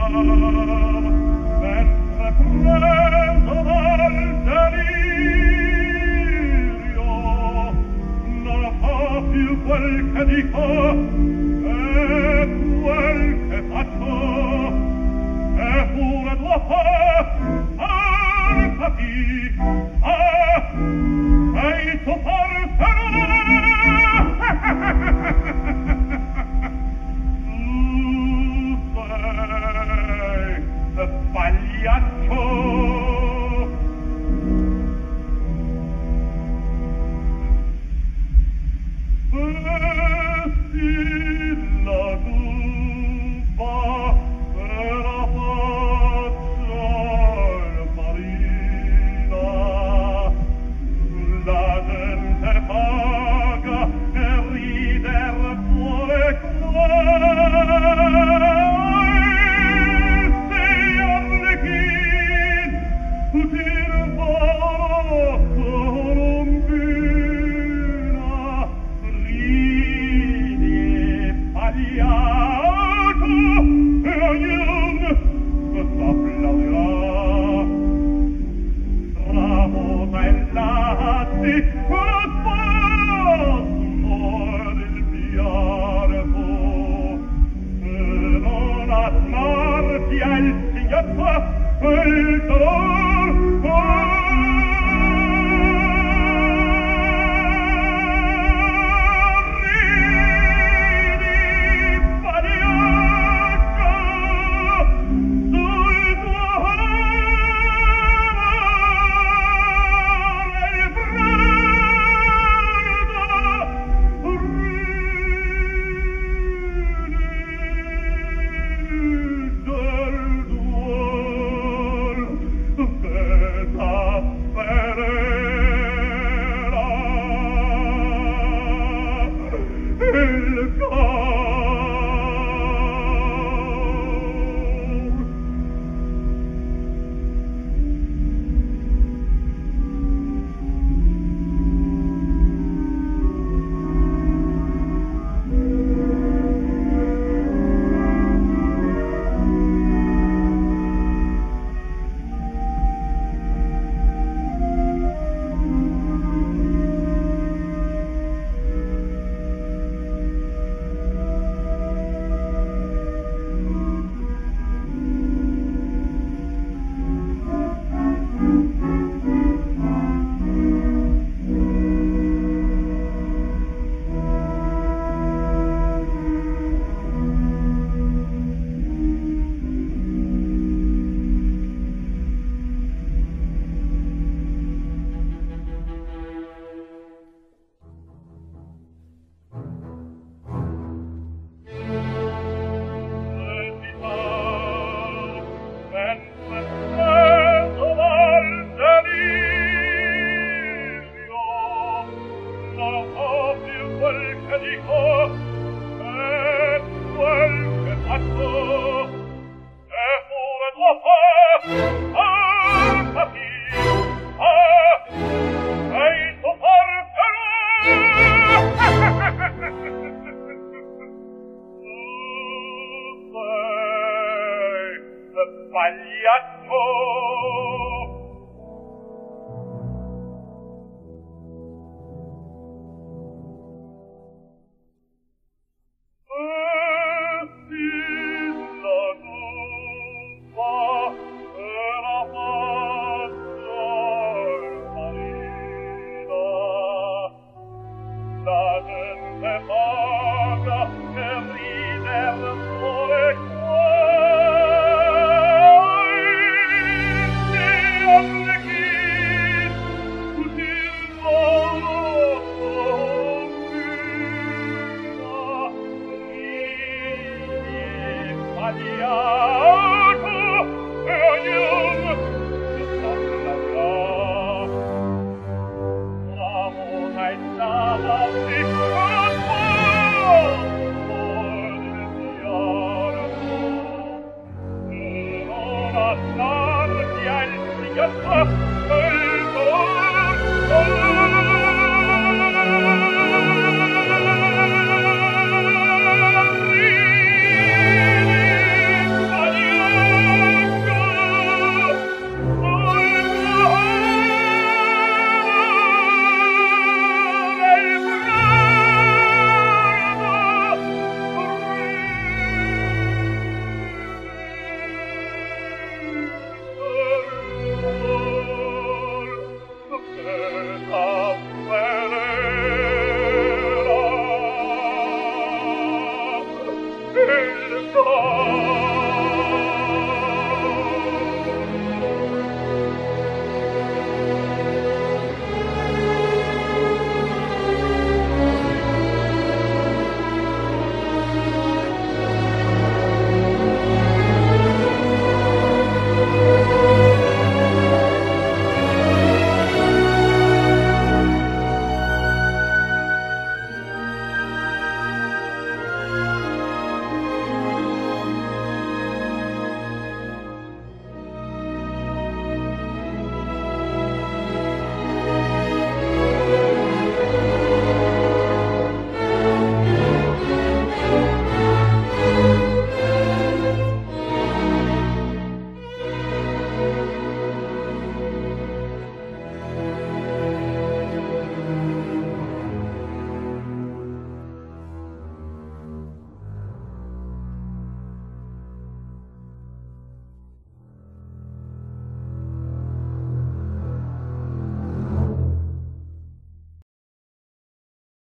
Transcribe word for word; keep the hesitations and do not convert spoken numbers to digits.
mentre preso dal delirio non so più quel che dico e quel che faccio eppure dopo alzati ah sei tu forse tu sei Pagliaccio Vesti la giubba era faccia marina la gente paga e rider vuole questi arlechin tutti il volo colombina ridi e Pagliaccio e ognuno s'applaudirà tramuta il latti con spasmo del pianto e non asmarti al singhiozzo e il dolor ridi Pagliaccio sul tuo cuore il freddo ridi del duol che t'apparerà il Pagliaccio il